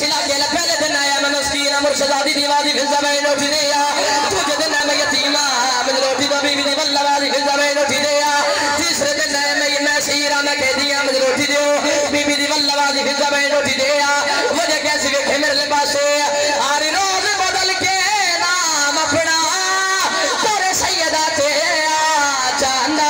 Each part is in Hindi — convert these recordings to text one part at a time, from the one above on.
सिला के पहले दिन आया मैं मस्कीना मुर्शदादी दीवादी फिर ज़मीन उठी दिया दूसरे दिन मैं यतीमा मैं रोटी तो बीबी दी वल्लवादी फिर ज़मीन उठी दिया तीसरे दिन मैं शीरा मैं कह दिया मुझे रोटी दो बीबी दी वल्लवादी फिर ज़मीन उठी दिया वजह कैसी वेखे मेरे पास हर रोज बदल के नाम अपना तेरे सैयदा ते चांदा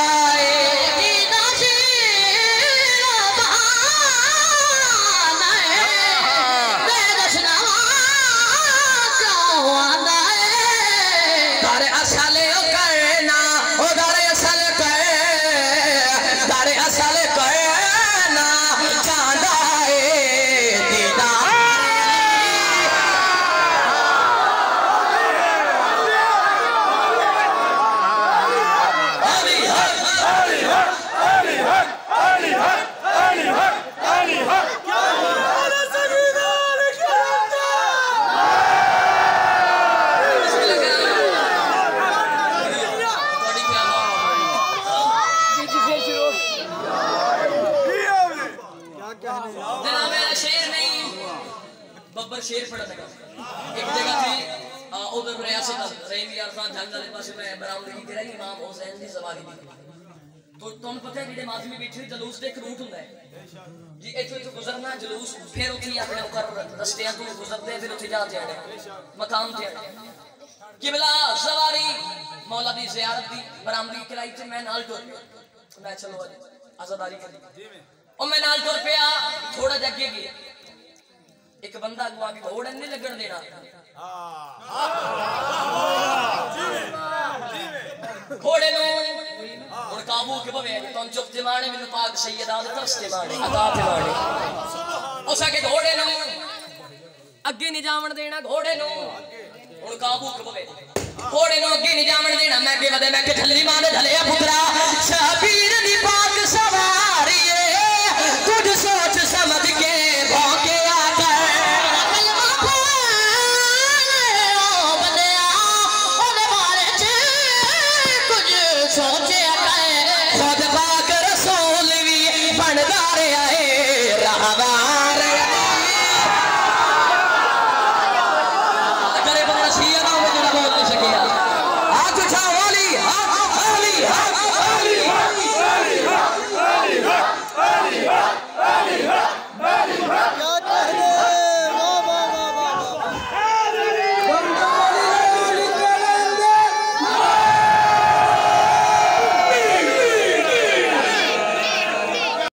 शेर पड़ा था एक जगह थी उधर रियासत रहीम यार खान झंडा के पास में बरामदगी तेरा इमाम हुसैन की सवारी थी तो तुम पता है जेडे माजमी बैठे जुलूस दे एक रूट हुंदा है जी इथों इथों गुजरना जुलूस फिर उठी अपने ऊपर रस्तियां तो गुजरते फिर उठी जाते हैं मकाम ते किबला सवारी मौला दी ज़ियारत दी बरामदगी कराई ते मैं नाल टुर गया मैं चलो आजादारी कर और मैं नाल टुर पिया थोड़ा जगे गया एक बंदा अगवा के घोड़े नहीं लगन देना घोड़े नो और काबू के बवे तुम चुप ते माने मेनू पाक सैयदा दे तरस ते माने अता ते माने उसा के घोड़े नो अगे नहीं जावन देना घोड़े नो और काबू के बवे घोड़े नो अगे नहीं जावन देना मैं के वदे मैं के थल्ली माने ढले पुत्रा शबीर दी पाक सवा